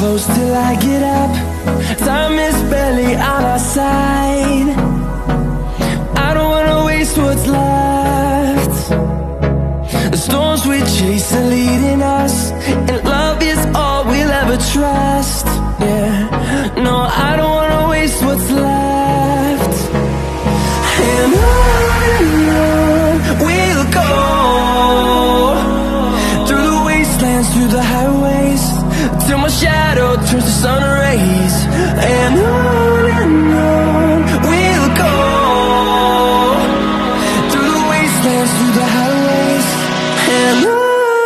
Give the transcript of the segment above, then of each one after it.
close till I get up. Time is barely on our side. I don't wanna waste what's left. The storms we chase are leading us, and love is all we'll ever trust. Yeah, no, I don't wanna waste what's left. And on we'll go, through the wastelands, through the highways, till my shadow turns to sun rays. And on we'll go, through the wastelands, through the highways, and on we'll go.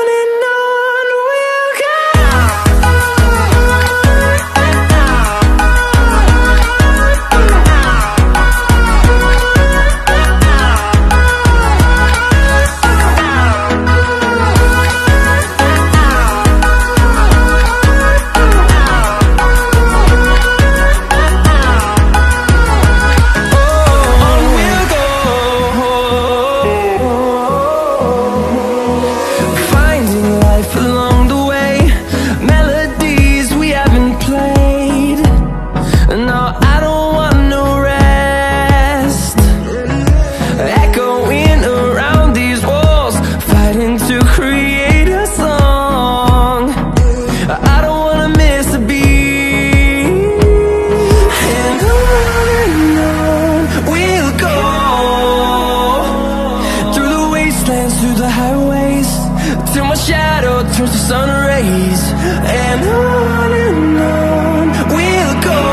Through the highways, till my shadow turns to sun rays. And on we'll go,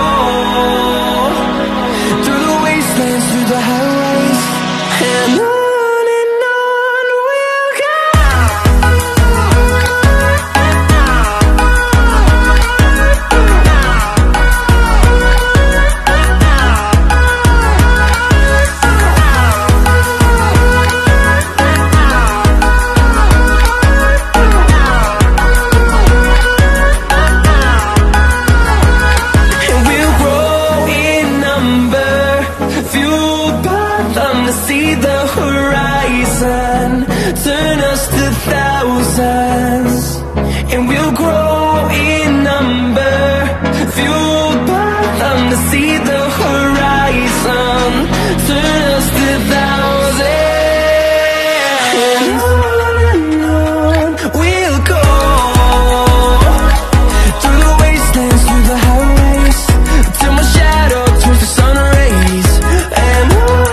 through the wastelands, through the highways, and on we'll go. See the horizon, turn us to thousands, and we'll grow in number, fueled by them. To see the horizon, turn us to thousands, and on we'll go, through the wastelands, through the highways, till my shadow turns to sun rays. And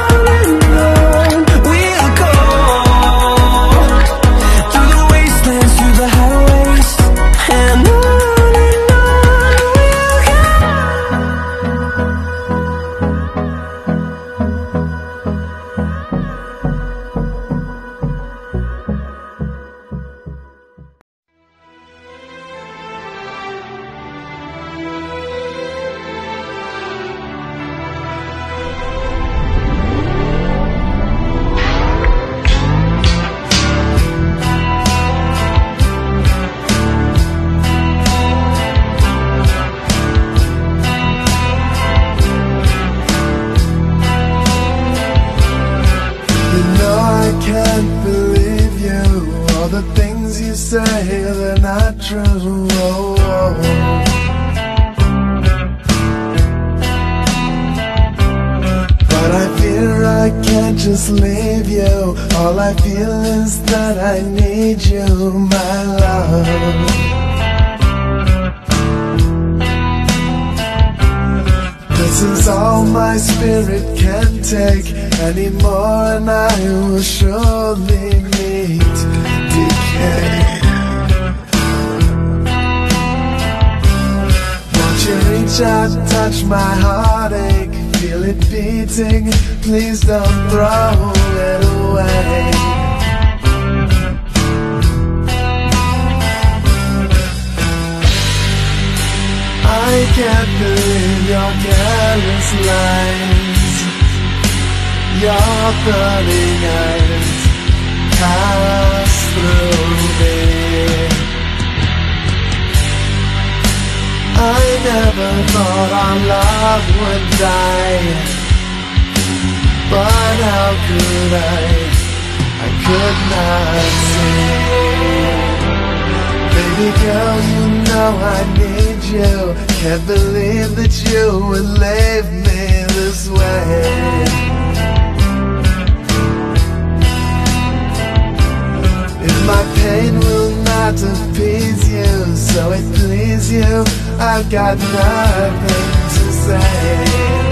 can't believe you. All the things you say, they're not true. But I fear I can't just leave you. All I feel is that I need you, my love. This is all my spirit can take anymore, and I will surely meet decay. Won't you reach out, touch my heartache, feel it beating, please don't throw it away. I can't believe your careless lines, your burning eyes pass through me. I never thought our love would die, but how could I could not see. Baby girl, you know I need you. Can't believe that you would leave me this way. If my pain will not appease you, so it please you, I've got nothing to say.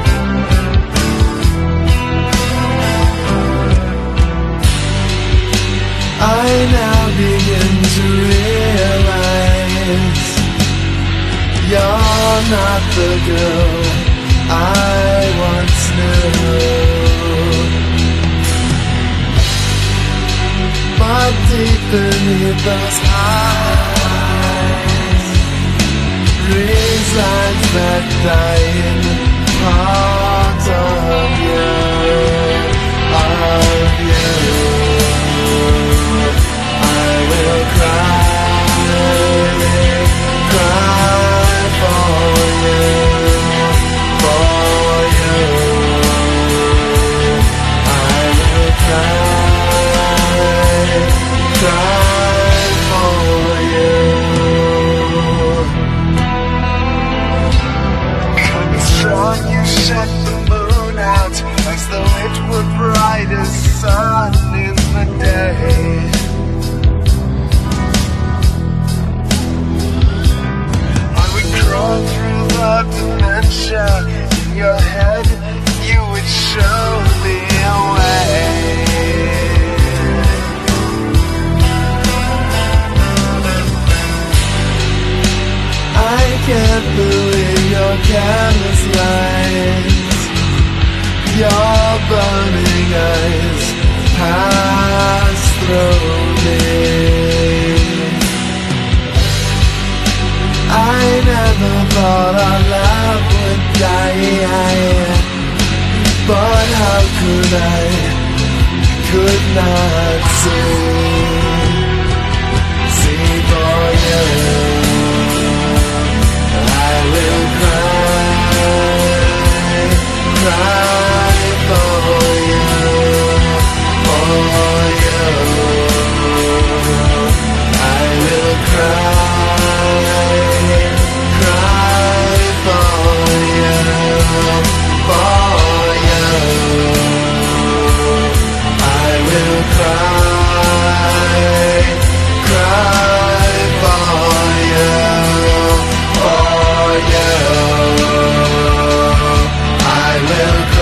I now begin to realize you're not the girl I once knew. But deep beneath those eyes resides that dying part of you, of you. I will cry, cry for you, for you. I will cry, cry for you. It's strong you shut the moon out, as though it were bright as sun in the day. Crawl through the dementia in your head, you would show me a way. I can't believe your careless lies, your burning eyes pass through me. I never thought our love would die, but how could I? Could not see for you. I will cry, cry for you, for you. I will cry, cry for you, for you. I will cry, cry for you, for you. I will cry.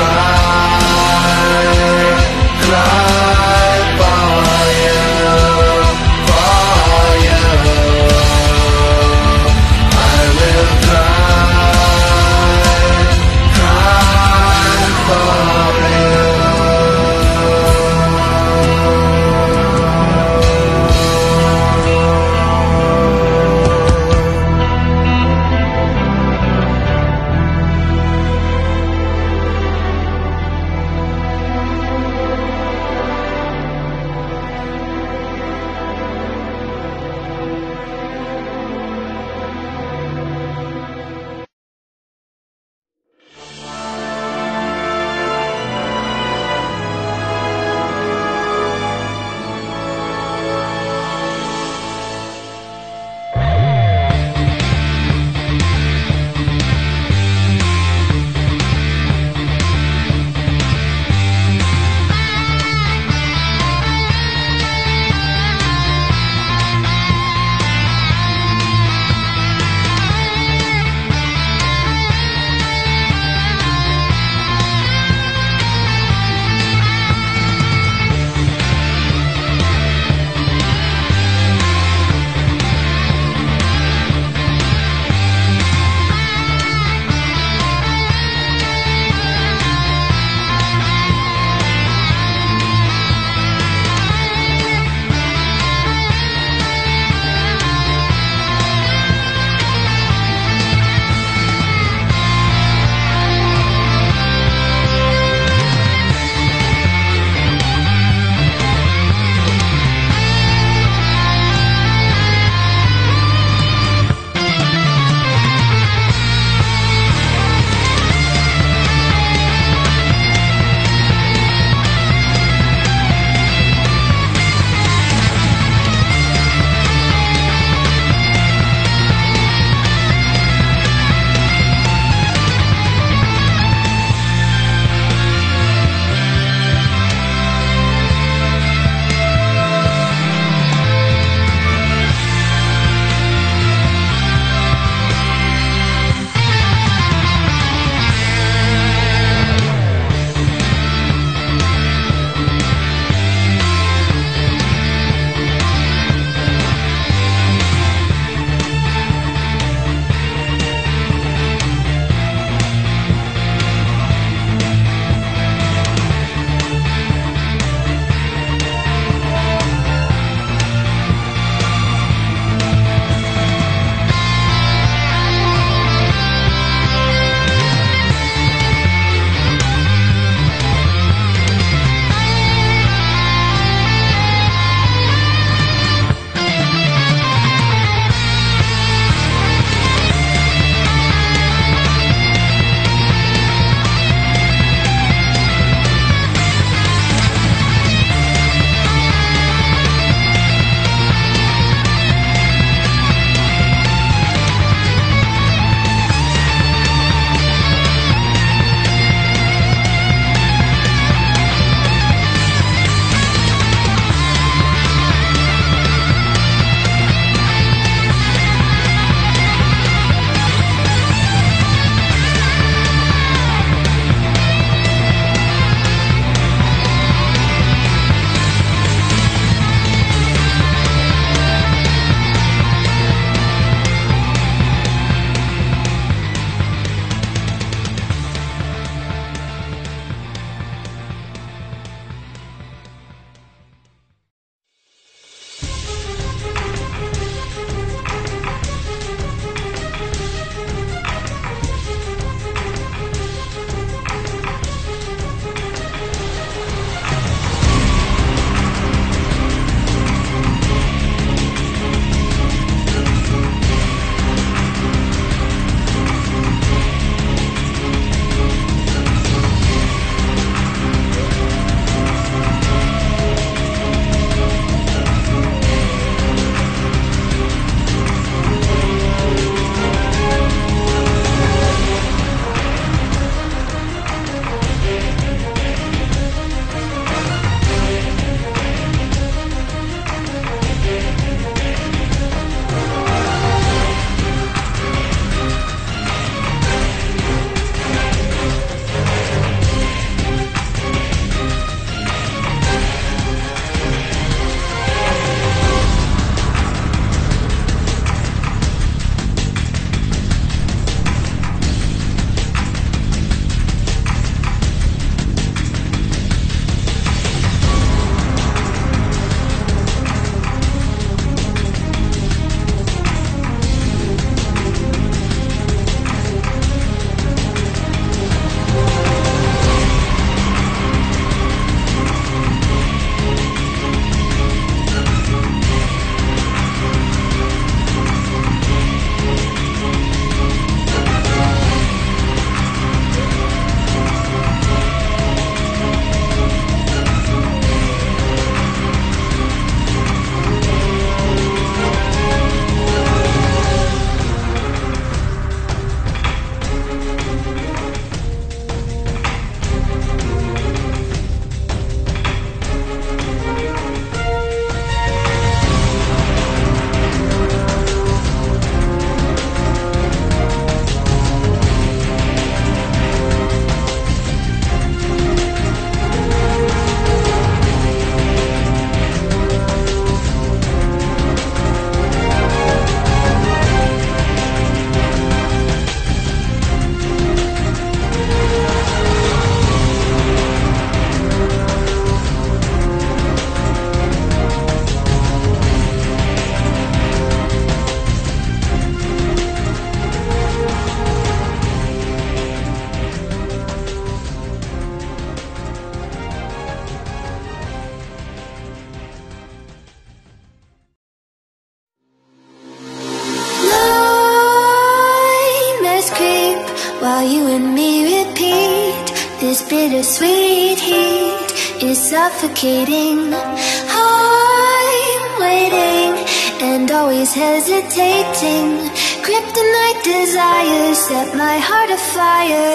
bittersweet heat is suffocating. I'm waiting and always hesitating. Kryptonite desires set my heart afire.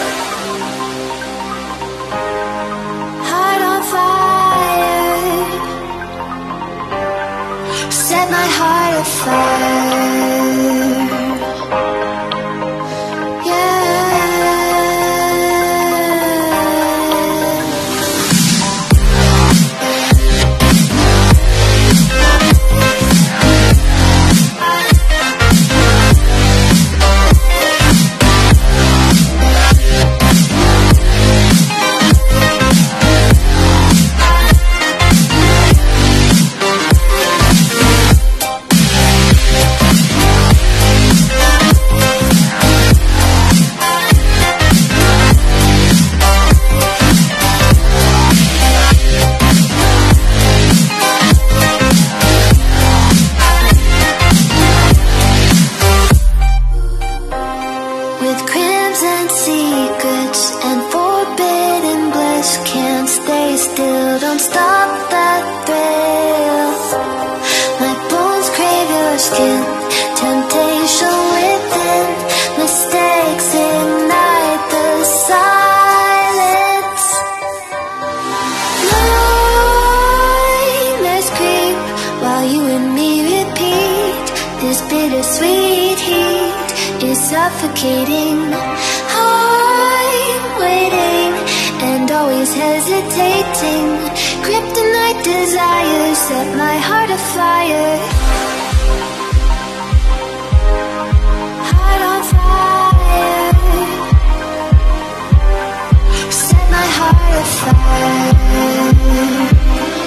Heart on fire. Set my heart afire. Temptation within, mistakes ignite the silence. Nightmares creep while you and me repeat. This bittersweet heat is suffocating. I'm waiting and always hesitating. Kryptonite desires set my heart afire. Set my heart afire.